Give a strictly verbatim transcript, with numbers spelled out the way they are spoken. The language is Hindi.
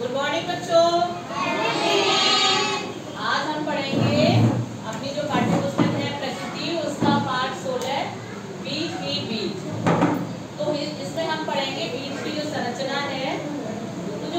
गुड मॉर्निंग बच्चों। आज हम पढ़ेंगे अपनी जो पाठ्य पुस्तक है प्रकृति, उसका पाठ सोलह बीज बीज बीज। तो इसमें हम पढ़ेंगे बीज की जो संरचना है